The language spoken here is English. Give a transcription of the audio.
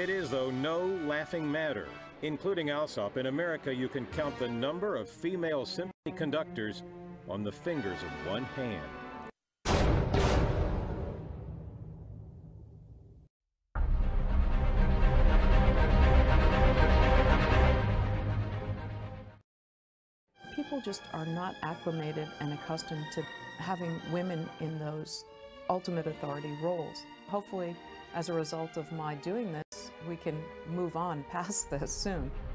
It is, though, no laughing matter. Including Alsop, in America you can count the number of female symphony conductors on the fingers of one hand. People just are not acclimated and accustomed to having women in those ultimate authority roles. Hopefully, as a result of my doing this, we can move on past this soon.